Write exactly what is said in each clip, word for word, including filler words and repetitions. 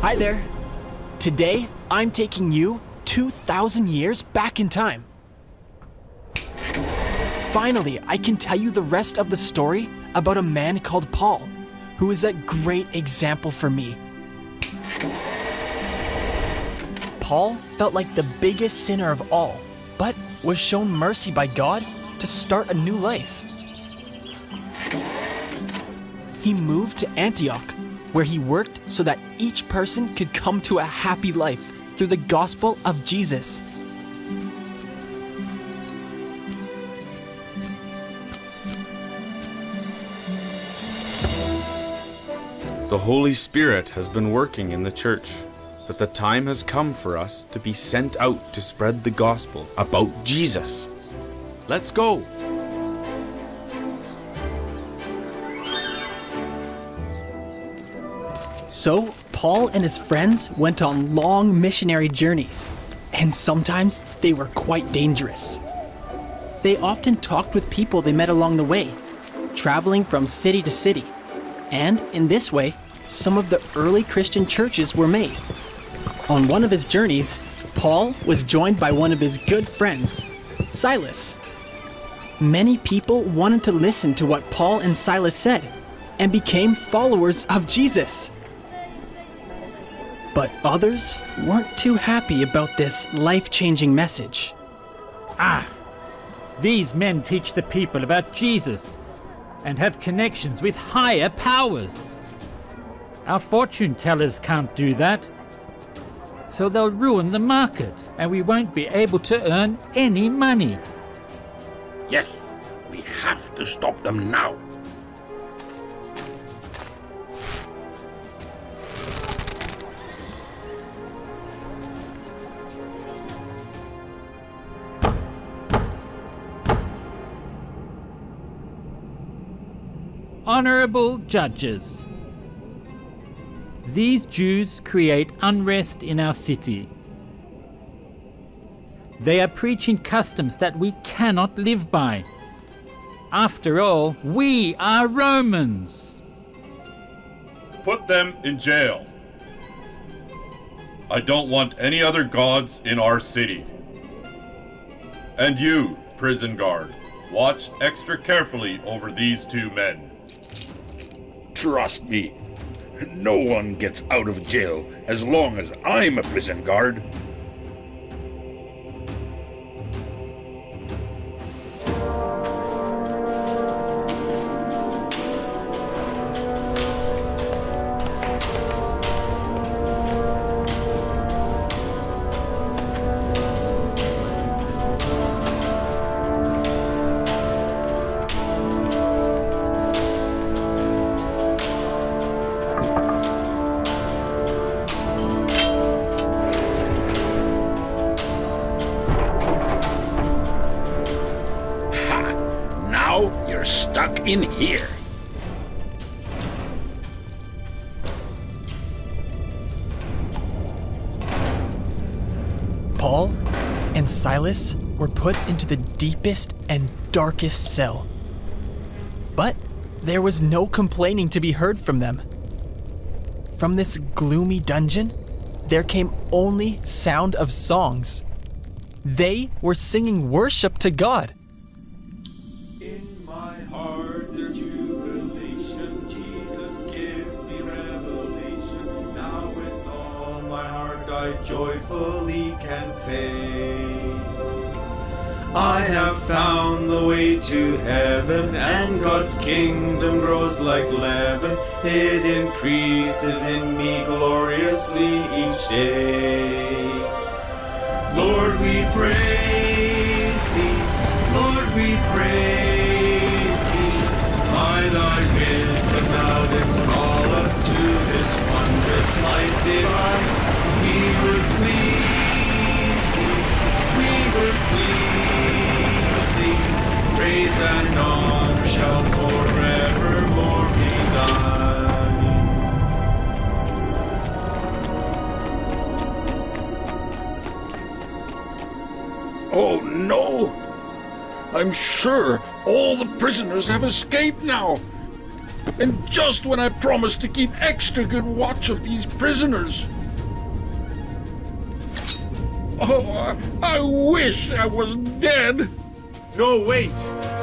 Hi there. Today, I'm taking you two thousand years back in time. Finally, I can tell you the rest of the story about a man called Paul, who is a great example for me. Paul felt like the biggest sinner of all, but was shown mercy by God to start a new life. He moved to Antioch, where he worked so that each person could come to a happy life through the gospel of Jesus. The Holy Spirit has been working in the church, but the time has come for us to be sent out to spread the gospel about Jesus. Let's go! So, Paul and his friends went on long missionary journeys, and sometimes they were quite dangerous. They often talked with people they met along the way, traveling from city to city, and in this way, some of the early Christian churches were made. On one of his journeys, Paul was joined by one of his good friends, Silas. Many people wanted to listen to what Paul and Silas said, and became followers of Jesus. But others weren't too happy about this life-changing message. Ah, these men teach the people about Jesus and have connections with higher powers. Our fortune tellers can't do that. So they'll ruin the market and we won't be able to earn any money. Yes, we have to stop them now. Honorable judges, these Jews create unrest in our city. They are preaching customs that we cannot live by. After all, we are Romans. Put them in jail. I don't want any other gods in our city. And you, prison guard, watch extra carefully over these two men. Trust me, no one gets out of jail as long as I'm a prison guard. You're stuck in here. Paul and Silas were put into the deepest and darkest cell. But there was no complaining to be heard from them. From this gloomy dungeon, there came only sound of songs. They were singing worship to God. I joyfully can say, I have found the way to heaven, and God's kingdom grows like leaven. It increases in me gloriously each day. Lord, we praise Thee, Lord, we praise Thee. By Thy wisdom Thou didst call us to this wondrous life divine. We would please Thee, we would please Thee. Praise and honor shall forevermore be Thine. Oh no! I'm sure all the prisoners have escaped now. And just when I promised to keep extra good watch of these prisoners. Oh, I, I wish I was dead. No, wait!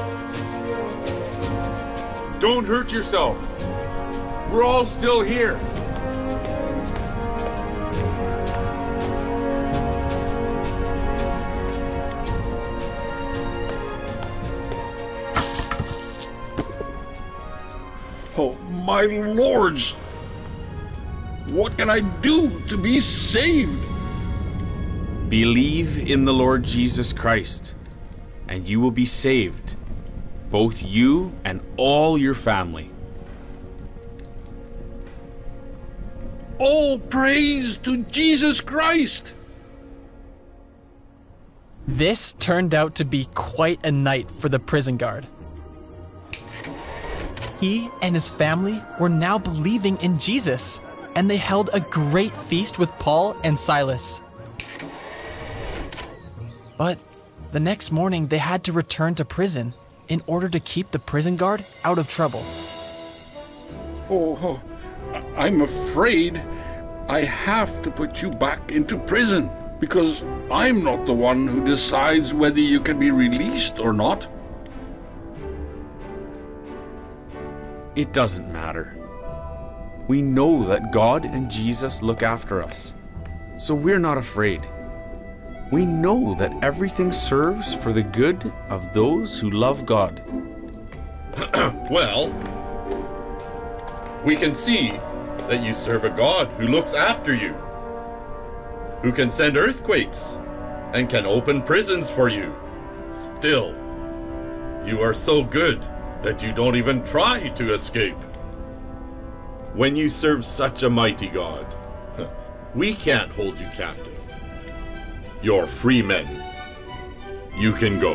Don't hurt yourself. We're all still here. Oh, my lords! What can I do to be saved? Believe in the Lord Jesus Christ, and you will be saved, both you and all your family. All praise to Jesus Christ! This turned out to be quite a night for the prison guard. He and his family were now believing in Jesus, and they held a great feast with Paul and Silas. But the next morning they had to return to prison in order to keep the prison guard out of trouble. Oh, oh, I'm afraid I have to put you back into prison because I'm not the one who decides whether you can be released or not. It doesn't matter. We know that God and Jesus look after us, so we're not afraid. We know that everything serves for the good of those who love God. Well, we can see that you serve a God who looks after you, who can send earthquakes and can open prisons for you. Still, you are so good that you don't even try to escape. When you serve such a mighty God, we can't hold you captive. You're free men. You can go.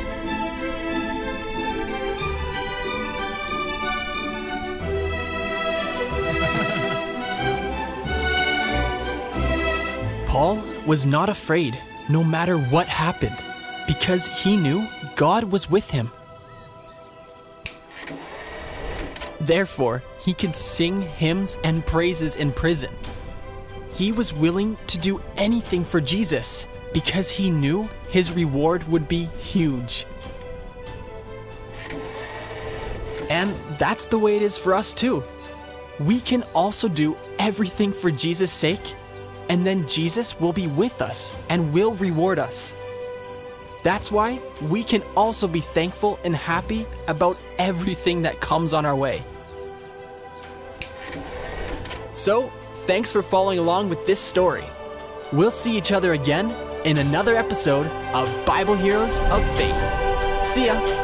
Paul was not afraid, no matter what happened, because he knew God was with him. Therefore, he could sing hymns and praises in prison. He was willing to do anything for Jesus because he knew his reward would be huge. And that's the way it is for us too. We can also do everything for Jesus' sake, and then Jesus will be with us and will reward us. That's why we can also be thankful and happy about everything that comes on our way. So, thanks for following along with this story. We'll see each other again in another episode of Bible Heroes of Faith. See ya!